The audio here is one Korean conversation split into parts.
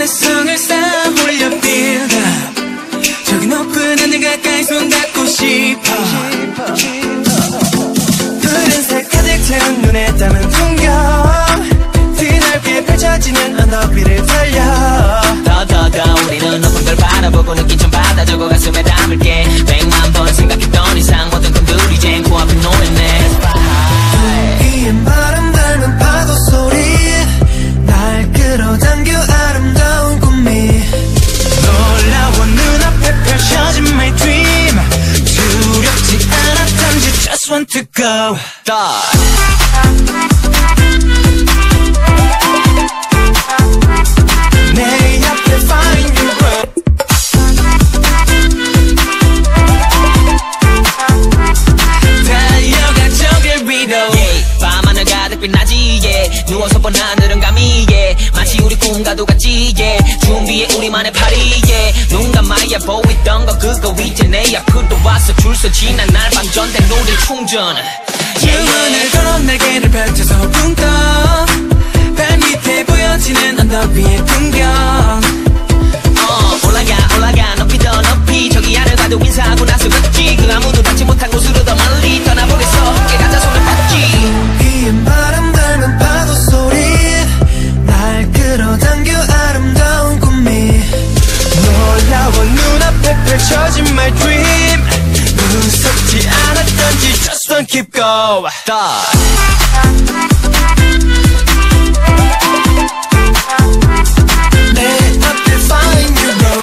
내성을 쌓아 올려 build up 저기 높은 하늘 가까이 손 닿고 싶어 푸른색 가득 채운 눈에 담은 풍경 드넓게 펼쳐지는 언덕 위를 달려 더 우리는 높은 걸 바라보고 느낀 좀 받아 적어 가슴에 담을게 100만 번 생각했던 이상 모든 꿈들이 젠 코앞에 놓였네 이엔 바람 닮은 파도 소리 날 끌어당겨 아름다운 꿈이 놀라워 눈앞에 펼쳐진 my dream 두렵지 않아 단지 just want to go 내 옆에 find you bro 달려가 저길 위로 밤하늘 가득 빛나지 yeah. 누워서 본 하늘은 감이 yeah. 마치 우리 꿈과도 같지 yeah. 준비해 우리만의 파리 yeah. 눈 감아야 보이던 거 그거 이제 내 앞으로 와서 줄서 지난 날 방전된 노래 충전 주문을 걸어 날개를 펼쳐서 붕 떠 발밑에 보여지는 언덕 위의 풍경 올라가 높이 더 높이 저기 하늘 가도 인사하고 나서 걷지 그 아무도 닿지 못한 곳으로 더 멀리 떠나보겠어 함께 가자 손을 뻗지 이엔 바람 닮은 파도 소리 날 끌어당겨 아름다운 꿈이 놀라워 눈앞에 펼쳐진 my dream 무섭지 않았던지 just don't keep going 내 앞에 find you bro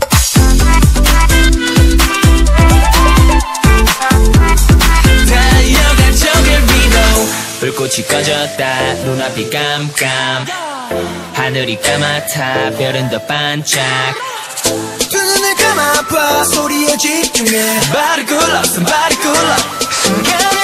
달려가 저길 위로 불꽃이 꺼졌다 눈앞이 깜깜 하늘이 까맣다 별은 더 반짝 두 눈을 감아봐 소리에 집중해 Body cool up, somebody cool up